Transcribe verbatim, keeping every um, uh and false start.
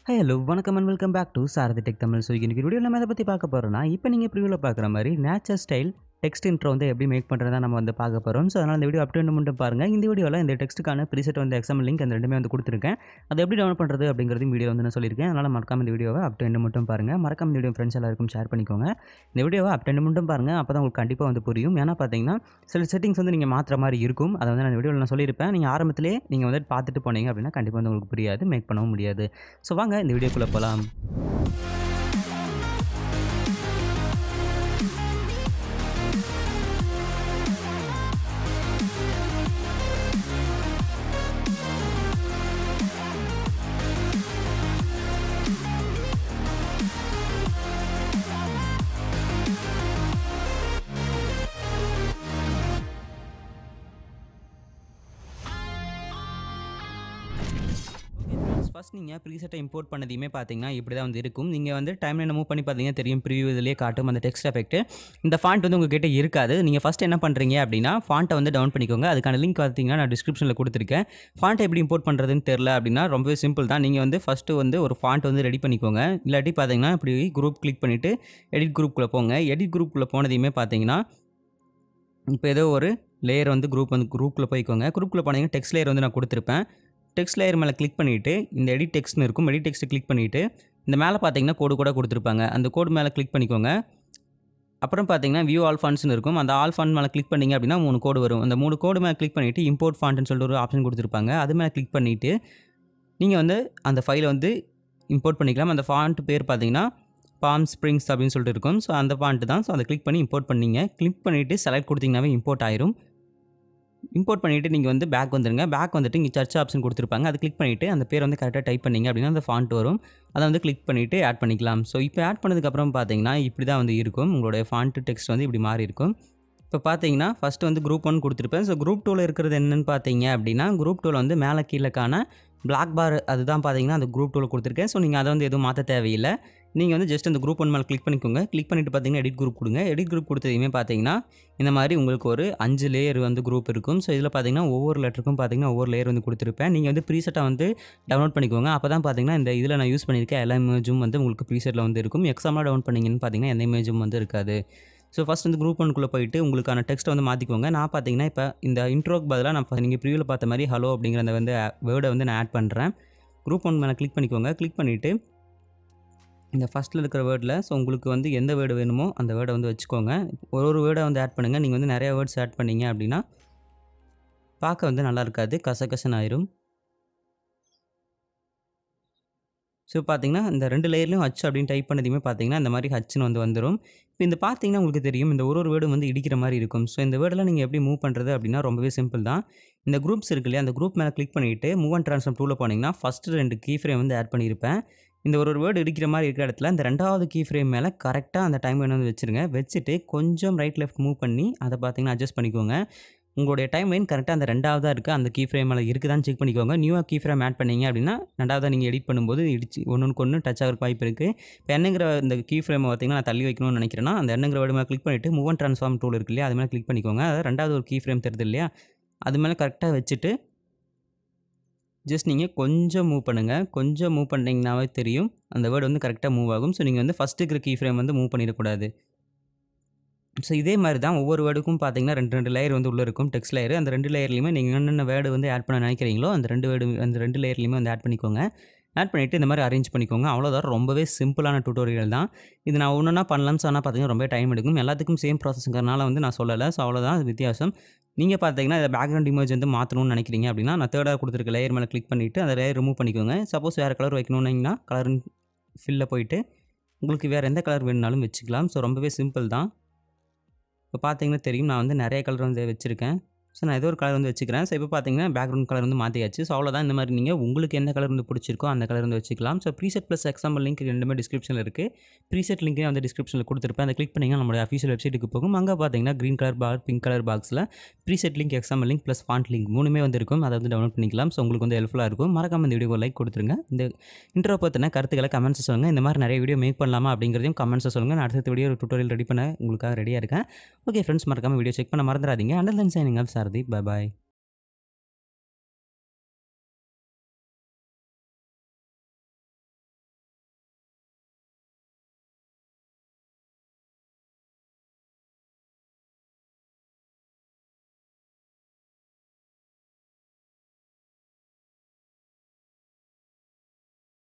Hi, hello, வணக்கம் and welcome back to Sarathi Tech Tamil. So இன்னைக்கு வீடியோவில் நம்ம எதை பற்றி பார்க்க போகிறோம்னா, இப்போ நீங்கள் ப்ரிவியூவில் பார்க்குற மாதிரி நேச்சர் ஸ்டைல் டெக்ஸ்ட் இன்ட்ரோ வந்து எப்படி மேக் பண்ணுறதா நம்ம வந்து பார்க்க போகிறோம். ஸோ அதனால் இந்த வீடியோ அப் டு எண்ட் மட்டும் பாருங்கள். இந்த வீடியோவில் இந்த டெக்ஸ்ட்டுக்கான ப்ரீசெட் வந்து எக்ஸாம்பிள் லிங்க் அந்த ரெண்டுமே வந்து கொடுத்துருக்கேன். அதை எப்படி டவுன்லோட் பண்ணுறது அப்படிங்கிறதையும் வீடியோ வந்து நான் சொல்லியிருக்கேன். அதனால் மறக்காம இந்த வீடியோவை அப் டு எண்ட் மட்டும் பாருங்கள். மறக்காம இந்த வீடியோ ஃப்ரெண்ட்ஸ் எல்லாருக்கும் ஷேர் பண்ணிக்கோங்க. இந்த வீடியோவை அப் டு எண்ட் மட்டும் பாருங்கள். அப்போ தான் உங்களுக்கு கண்டிப்பாக வந்து புரியும். ஏன்னா பார்த்தீங்கன்னா சில செட்டிங்ஸ் வந்து நீங்கள் மாற்றுற மாதிரி இருக்கும். அதை வந்து நான் வீடியோவில் நான் சொல்லியிருப்பேன். நீங்கள் ஆரம்பத்திலே நீங்கள் வந்து பார்த்துட்டு போனீங்க அப்படின்னா கண்டிப்பாக வந்து உங்களுக்கு புரியாது, மேக் பண்ணவும் முடியாது. ஸோ வாங்க இந்த வீடியோக்குள்ளே போகலாம். ஃபர்ஸ்ட் நீங்கள் ப்ரீசெட்டை இம்போர்ட் பண்ணதையுமே பார்த்தீங்கன்னா இப்படி தான் வந்து இருக்கும். நீங்கள் வந்து டைம்லைன் மூவ் பண்ணி பார்த்தீங்கன்னா தெரியும், ப்ரிவியூ இதிலே காட்டும் அந்த டெக்ஸ்ட் எஃபெக்ட். இந்த ஃபாண்ட் வந்து உங்ககிட்ட இருக்காது. நீங்கள் ஃபஸ்ட் என்ன பண்ணுறீங்க அப்படின்னா ஃபாண்ட்டை வந்து டவுன் பண்ணிக்கோங்க. அதுக்கான லிங்க் பார்த்தீங்கன்னா நான் டிஸ்கிரிப்ஷனில் கொடுத்துருக்கேன். ஃபாண்ட்டை எப்படி இம்போர்ட் பண்ணுறதுன்னு தெரில அப்படின்னா ரொம்பவே சிம்பிள் தான். நீங்கள் வந்து ஃபஸ்ட்டு வந்து ஒரு ஃபாண்ட் வந்து ரெடி பண்ணிக்கோங்க. இல்லாட்டி பார்த்தீங்கன்னா இப்படி குரூப் கிளிக் பண்ணிவிட்டு எடிட் குரூப்புக்குள்ளே போங்க. எடிட் குரூப்புக்குள்ளே போனதையுமே பார்த்தீங்கன்னா இப்போ ஏதோ ஒரு லேயர் வந்து குரூப் வந்து குரூப்பில் போய்க்கோங்க. குரூப்பில் போனீங்கன்னா டெக்ஸ்ட் லேயர் வந்து நான் கொடுத்துருப்பேன். டெக்ஸ்ட் லேயர் மேலே கிளிக் பண்ணிவிட்டு இந்த எடிட் டெக்ஸ்ட்னு இருக்கும். எடிட் டெக்ஸ்ட்டு கிளிக் பண்ணிவிட்டு இந்த மேலே பார்த்தீங்கன்னா கோடு கூட கொடுத்துருப்பாங்க. அந்த கோடு மேலே கிளிக் பண்ணிக்கோங்க. அப்புறம் பார்த்தீங்கன்னா வியூ ஆல் ஃபாண்ட்ஸ்னு இருக்கும். அந்த ஆல் ஃபாண்ட் மேலே கிளிக் பண்ணிங்க அப்படின்னா மூணு கோடு வரும். அந்த மூணு கோடு மேலே கிளிக் பண்ணிவிட்டு இம்போர்ட் ஃபாண்ட்னு சொல்லிட்டு ஒரு ஆப்ஷன் கொடுத்துருப்பாங்க. அது மேலே கிளிக் பண்ணிவிட்டு நீங்கள் வந்து அந்த ஃபைலை வந்து இம்போர்ட் பண்ணிக்கலாம். அந்த ஃபாண்ட் பேர் பார்த்தீங்கன்னா பாம் ஸ்ப்ரிங்ஸ் அப்படின்னு சொல்லிட்டு இருக்கும். ஸோ அந்த ஃபாண்ட்டு தான். ஸோ அதை கிளிக் பண்ணி இம்போர்ட் பண்ணிங்க. கிளிக் பண்ணிவிட்டு செலக்ட் கொடுத்தீங்கன்னாவே இம்போர்ட் ஆயிரும். இம்போர்ட் பண்ணிவிட்டு நீங்கள் வந்து பேக் வந்துடுங்க. பேக் வந்துட்டு இங்கே சர்ச் ஆப்ஷன் கொடுத்துருப்பாங்க. அதை கிளிக் பண்ணிவிட்டு அந்த பேர் வந்து கரெக்டாக டைப் பண்ணிங்க அப்படின்னா அந்த ஃபாண்ட் வரும். அதை வந்து கிளிக் பண்ணிவிட்டு ஆட் பண்ணிக்கலாம். ஸோ இப்போ ஆட் பண்ணதுக்கப்புறம் பார்த்தீங்கன்னா இப்படி தான் வந்து இருக்கும். உங்களுடைய ஃபாண்ட் டெக்ஸ்ட் வந்து இப்படி மாறி இருக்கும். இப்போ பார்த்தீங்கன்னா ஃபஸ்ட்டு வந்து குரூப் ஒன் கொடுத்துருப்பேன். ஸோ குரூப் டூவில் இருக்கிறது என்னென்னு பார்த்தீங்க அப்படின்னா குரூப் டூவில் வந்து மேலே கீழக்கான பிளாக் பார் அதுதான் பார்த்தீங்கன்னா அந்த குரூப் டூவில் கொடுத்துருக்கேன். ஸோ நீங்கள் அதை வந்து எதுவும் மாற்ற தேவையில்லை. நீங்கள் வந்து ஜஸ்ட் அந்த குரூப் ஒன் மேலே கிளிக் பண்ணிக்கோங்க. கிளிக் பண்ணிவிட்டு பார்த்தீங்கன்னா எடிட் குரூப் கொடுங்க. எடிட் குரூப் கொடுத்ததையுமே பார்த்தீங்கன்னா இந்த மாதிரி உங்களுக்கு ஒரு அஞ்சு லேயர் வந்து குரூப் இருக்கும். ஸோ இதில் பார்த்தீங்கன்னா ஒவ்வொரு லெட்டருக்கும் பார்த்தீங்கன்னா ஒவ்வொரு லேயர் வந்து கொடுத்துருப்பேன். நீங்கள் வந்து ப்ரீசெட்டாக வந்து டவுன்லோட் பண்ணிக்கோங்க. அப்போ தான் பார்த்தீங்கன்னா இந்த இதில் நான் யூஸ் பண்ணியிருக்கேன் எல்லா இமேஜும் வந்து உங்களுக்கு ப்ரீசெட்டில் வந்து இருக்கும். எக்ஸாமாக டவுன் பண்ணிங்கன்னு பார்த்தீங்கன்னா எந்த இமேஜும் வந்து இருக்காது. ஸோ ஃபஸ்ட் வந்து குரூப் ஒன்குள்ளே போயிட்டு உங்களுக்கான டெக்ஸ்ட்டை வந்து மாற்றிக்கோங்க. நான் பார்த்தீங்கன்னா இப்போ இந்த இன்ட்ரோக்கு பதிலாக நான் நீங்கள் ப்ரிவியூவில் பார்த்த மாதிரி ஹலோ அப்படிங்கிற அந்த வந்து வேர்டை வந்து நான் ஆட் பண்ணுறேன். குரூப் ஒன் மேலே கிளிக் பண்ணிக்கோங்க. கிளிக் பண்ணிவிட்டு இந்த ஃபஸ்ட்டில் இருக்கிற வேர்டில் ஸோ உங்களுக்கு வந்து எந்த வேர்டு வேணுமோ அந்த வேர்டை வந்து வச்சுக்கோங்க. ஒரு ஒரு வேர்டை வந்து ஆட் பண்ணுங்கள். நீங்கள் வந்து நிறையா வேர்ட்ஸ் ஆட் பண்ணிங்க அப்படின்னா பார்க்க வந்து நல்லா இருக்காது, கசகசன்னு ஆயிரும். ஸோ பார்த்தீங்கன்னா இந்த ரெண்டு லேயர்லையும் ஹச் அப்படின்னு டைப் பண்ணதையுமே பார்த்தீங்கன்னா இந்த மாதிரி ஹச்னு வந்து வந்துடும். இப்போ இந்த பார்த்தீங்கன்னா உங்களுக்கு தெரியும் இந்த ஒரு ஒரு வேர்டும் வந்து இடிக்கிற மாதிரி இருக்கும். ஸோ இந்த வேர்டெல்லாம் நீங்கள் எப்படி மூவ் பண்ணுறது அப்படின்னா ரொம்பவே சிம்பிள் தான். இந்த குரூப்ஸ் இருக்கு இல்லையா, அந்த குரூப் மேலே கிளிக் பண்ணிவிட்டு மூவ் அண்ட் ட்ரான்ஸ்ஃபார்ம் டூவில் போனீங்கன்னா ஃபஸ்ட்டு ரெண்டு கீ ஃப்ரேம் வந்து ஆட் பண்ணியிருப்பேன். இந்த ஒரு ஒரு வேர்டு இருக்கிற மாதிரி இருக்கிற இடத்துல இந்த ரெண்டாவது கீ ஃப்ரேம் மேலே கரெக்டாக அந்த டைம் வந்து வச்சுருங்க. வச்சுட்டு கொஞ்சம் ரைட் லெஃப்ட் மூவ் பண்ணி அதை பார்த்தீங்கன்னா அட்ஜஸ்ட் பண்ணிக்கோங்க. உங்களுடைய டைம் லைன் கரெக்டாக அந்த ரெண்டாவதாக இருக்குது அந்த கீ ஃப்ரேம் மேலே இருக்குதான்னு செக் பண்ணிக்கோங்க. நியூவாக கீ ஃப்ரேம் ஆட் பண்ணிங்க அப்படின்னா ரெண்டாவதாக நீங்கள் எடிட் பண்ணும்போது இடிச்சு ஒன்றுக்கு ஒன்று டச் ஆகிறதுக்கு வாய்ப்பு இருக்குது. இப்போ என்னங்கிற இந்த கீ ஃப்ரேமை பார்த்தீங்கன்னா நான் தள்ளி வைக்கணும்னு நினைக்கிறேன்னா அந்த என்னங்கிற வேர்டு மேலே கிளிக் பண்ணிவிட்டு மூவ் அண்ட் ட்ரான்ஸ்ஃபார்ம் டூல் இருக்கு இல்லையா, அது மேலே கிளிக் பண்ணிக்கோங்க. அதாவது ரெண்டாவது ஒரு கீ ஃப்ரேம் தருது இல்லையா, அது மேலே கரெக்டாக வச்சுட்டு ஜஸ்ட் நீங்கள் கொஞ்சம் மூவ் பண்ணுங்கள். கொஞ்சம் மூவ் பண்ணிங்கனாவே தெரியும் அந்த வேர்டு வந்து கரெக்டாக மூவ் ஆகும். ஸோ நீங்கள் வந்து ஃபஸ்ட்டு இருக்கிற கீ ஃப்ரேம் வந்து மூவ் பண்ணிடக்கூடாது. ஸோ இதே மாதிரி தான் ஒவ்வொரு வேர்டுக்கும் பார்த்தீங்கன்னா ரெண்டு ரெண்டு லேயர் வந்து உள்ளே இருக்கும் டெக்ஸ்ட் லேயர். அந்த ரெண்டு லேயர்லையுமே நீங்கள் என்னென்ன வேர்டு வந்து ஆட் பண்ண நினைக்கிறீங்களோ அந்த ரெண்டு வேர்டு அந்த ரெண்டு லேயர்லையுமே வந்து ஆட் பண்ணிக்கோங்க. ஆட் பண்ணிவிட்டு இந்த மாதிரி அரேஞ்ச் பண்ணிக்கோங்க. அவ்வளோதான், ரொம்பவே சிம்பிளான டியூட்டோரியல் தான். இது நான் ஒன்று ஒன்றா பண்ணலாம்னு சொன்னால் பார்த்தீங்கன்னா ரொம்ப டைம் எடுக்கும். எல்லாத்துக்கும் சேம் ப்ராசஸ்ங்கிறனால வந்து நான் சொல்லலை. ஸோ அவ்வளோதான் வித்தியாசம். நீங்கள் பார்த்தீங்கன்னா இதை பேக்ரவுண்ட் இமேஜ் வந்து மாற்றணும்னு நினைக்கிறீங்க அப்படின்னா நான் தேர்டாக கொடுத்துருக்க லேயர் மேலே கிளிக் பண்ணிவிட்டு அந்த லேயர் ரிமூவ் பண்ணிக்கோங்க. சப்போஸ் வேறு கலர் வைக்கணுன்னீங்கன்னா கலர் ஃபில்லில் போயிட்டு உங்களுக்கு வேறு எந்த கலர் வேணுனாலும் வச்சுக்கலாம். ஸோ ரொம்பவே சிம்பிள் தான். இப்போ பார்த்தீங்கன்னா தெரியும் நான் வந்து நிறைய கலர் வந்து வச்சுருக்கேன். ஸோ நான் ஏதோ ஒரு கலர் வந்து வச்சுக்கிறேன். ஸோ இப்போ பார்த்தீங்கன்னா பேக்ரவுண்ட் கலர் வந்து மாற்றியாச்சு. ஸோ அவ்வளோதான். இந்த மாதிரி நீங்கள் உங்களுக்கு எந்த கலர் வந்து பிடிச்சிருக்கோ அந்த கலர் வந்து வச்சுக்கலாம். So preset plus example link ரெண்டுமே டிஸ்கிரிப்ஷனில் இருக்குது. ப்ரீசெட் லிங்க்கே வந்து டிஸ்கிரிப்ஷனில் கொடுத்துருப்பேன். அதை கிளிக் பண்ணிங்கன்னா நம்மளுடைய அஃபிஷியல் வெப்சைட்டுக்கு போகும். அங்கே பார்த்தீங்கன்னா green colour bar pink colour பாக்ஸில் preset link example link plus font link மூணுமே வந்து இருக்கும். அதை வந்து டவுன்லோட் பண்ணிக்கலாம். ஸோ உங்களுக்கு வந்து ஹெல்ப்ஃபுல்லாக இருக்கும். மறக்காம இந்த வீடியோ லைக் கொடுத்துருங்க. இந்த இன்ட்ரோ பற்றின கருத்துக்களை கமெண்ட்ஸ் சொல்லுங்கள். இந்த மாதிரி நிறைய வீடியோ மேக் பண்ணலாமா அப்படிங்கிறதையும் கமெண்ட்ஸை சொல்லுங்கள். நான் அடுத்த வீடியோ ஒரு டுட்டோரியல் ரெடி பண்ண உங்களுக்காக ரெடியாக இருக்கேன். ஓகே ஃப்ரெண்ட்ஸ், மறக்காம வீடியோ செக் பண்ண மறந்துடாதீங்க. Until then signing off Sarathi. Bye பாய்.